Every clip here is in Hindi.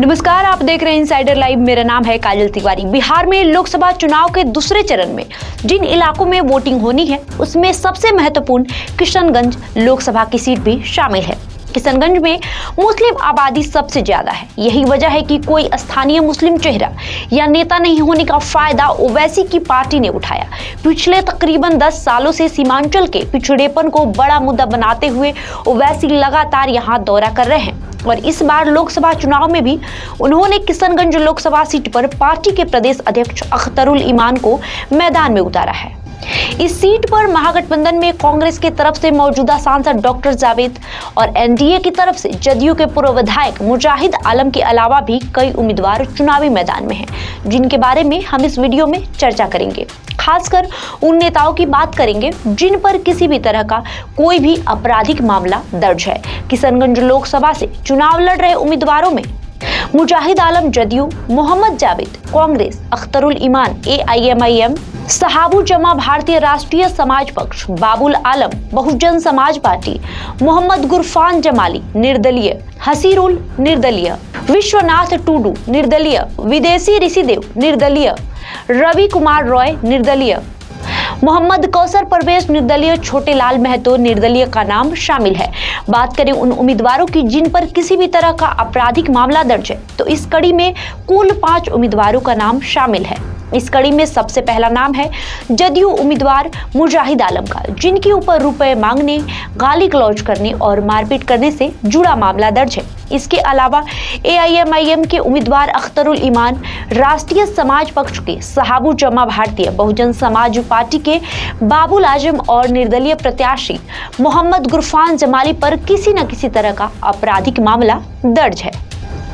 नमस्कार, आप देख रहे हैं इनसाइडर लाइव। मेरा नाम है काजल तिवारी। बिहार में लोकसभा चुनाव के दूसरे चरण में जिन इलाकों में वोटिंग होनी है उसमें सबसे महत्वपूर्ण किशनगंज लोकसभा की सीट भी शामिल है। किशनगंज में मुस्लिम आबादी सबसे ज्यादा है। यही वजह है कि कोई स्थानीय मुस्लिम चेहरा या नेता नहीं होने का फायदा ओवैसी की पार्टी ने उठाया। पिछले तकरीबन 10 सालों से सीमांचल के पिछड़ेपन को बड़ा मुद्दा बनाते हुए ओवैसी लगातार यहां दौरा कर रहे हैं और इस बार लोकसभा चुनाव में भी उन्होंने किशनगंज लोकसभा सीट पर पार्टी के प्रदेश अध्यक्ष अख्तरुल इमान को मैदान में उतारा है। इस सीट पर महागठबंधन में कांग्रेस की तरफ से मौजूदा सांसद डॉक्टर जावेद और एनडीए की तरफ से जदयू के पूर्व विधायक मुजाहिद आलम के अलावा भी कई उम्मीदवार चुनावी मैदान में हैं, जिनके बारे में हम इस वीडियो में चर्चा करेंगे। खासकर उन नेताओं की बात करेंगे जिन पर किसी भी तरह का कोई भी आपराधिक मामला दर्ज है। किशनगंज लोकसभा से चुनाव लड़ रहे उम्मीदवारों में मुजाहिद आलम जदयू, मोहम्मद जावेद कांग्रेस, अख्तरुल ईमान AIMIM, सहाबू जमा भारतीय राष्ट्रीय समाज पक्ष, बाबुल आलम बहुजन समाज पार्टी, मोहम्मद गुरफान जमाली निर्दलीय, हसीरुल निर्दलीय, विश्वनाथ टूडू निर्दलीय, विदेशी ऋषिदेव निर्दलीय, रवि कुमार रॉय निर्दलीय, मोहम्मद कौसर परवेश निर्दलीय, छोटे लाल महतो निर्दलीय का नाम शामिल है। बात करें उन उम्मीदवारों की जिन पर किसी भी तरह का आपराधिक मामला दर्ज है तो इस कड़ी में कुल 5 उम्मीदवारों का नाम शामिल है। इस कड़ी में सबसे पहला नाम है जदयू उम्मीदवार मुजाहिद आलम का, जिनके ऊपर रुपए मांगने, गाली गलौज करने और मारपीट करने से जुड़ा मामला दर्ज है। इसके अलावा AIMIM के उम्मीदवार अख्तरुल ईमान, राष्ट्रीय समाज पक्ष के सहाबू जमा भारतीय बहुजन समाज पार्टी के बाबुल आजम और निर्दलीय प्रत्याशी मोहम्मद गुरफान जमाली पर किसी न किसी तरह का आपराधिक मामला दर्ज है।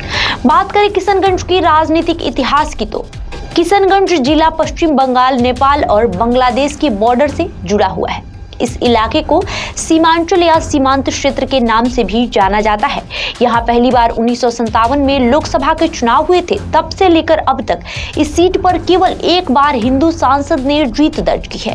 बात करें किशनगंज की राजनीतिक इतिहास की तो किशनगंज जिला पश्चिम बंगाल, नेपाल और बांग्लादेश के बॉर्डर से जुड़ा हुआ है। इस इलाके को सीमांचल या सीमांत क्षेत्र के नाम से भी जाना जाता है। यहाँ पहली बार 1957 में लोकसभा के चुनाव हुए थे। तब से लेकर अब तक इस सीट पर केवल एक बार हिंदू सांसद ने जीत दर्ज की है।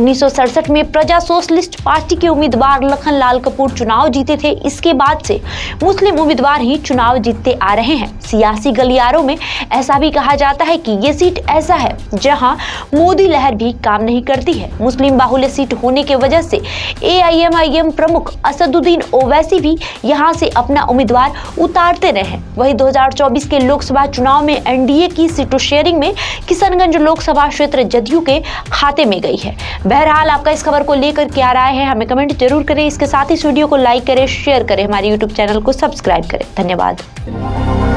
1967 में प्रजा सोशलिस्ट पार्टी के उम्मीदवार लखन लाल कपूर चुनाव जीते थे। इसके बाद से मुस्लिम उम्मीदवार ही चुनाव जीतते आ रहे हैं। सियासी गलियारों में ऐसा भी कहा जाता है कि ये सीट ऐसा है जहाँ मोदी लहर भी काम नहीं करती है। मुस्लिम बाहुल्य सीट होने के वजह से AIMIM प्रमुख असदुद्दीन ओवैसी भी यहां से अपना उम्मीदवार उतारते रहे हैं। वहीं 2024 के लोकसभा चुनाव में एनडीए की सीटों शेयरिंग में किशनगंज लोकसभा क्षेत्र जदयू के खाते में गई है। बहरहाल आपका इस खबर को लेकर क्या राय है हमें कमेंट जरूर करें। इसके साथ ही इस वीडियो को लाइक करें, शेयर करें, हमारे YouTube चैनल को सब्सक्राइब करें। धन्यवाद।